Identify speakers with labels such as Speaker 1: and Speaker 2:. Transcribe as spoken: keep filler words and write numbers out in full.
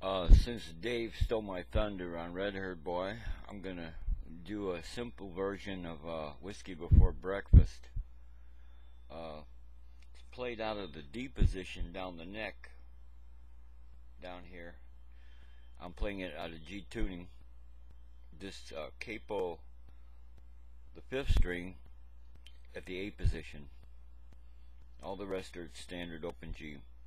Speaker 1: Uh, since Dave stole my thunder on Red Haired Boy, I'm gonna do a simple version of uh, Whiskey Before Breakfast. Uh, it's played out of the D position down the neck, down here. I'm playing it out of G tuning. This uh, capo, the fifth string, at the A position. All the rest are standard open G.